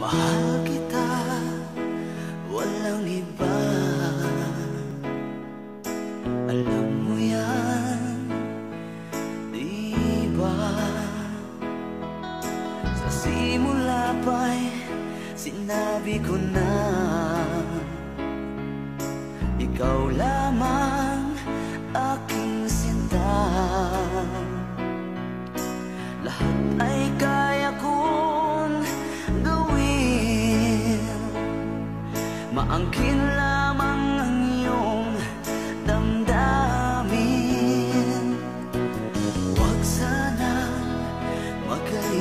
Mahal kita, walang iba. Alam mo yan, di ba? Sa simula pa'y sinabi ko na ikaw lamang aking sinta. Lahat ay kaya kong gawin, maangkin lamang ang iyong damdamin. Huwag sanang magkalala,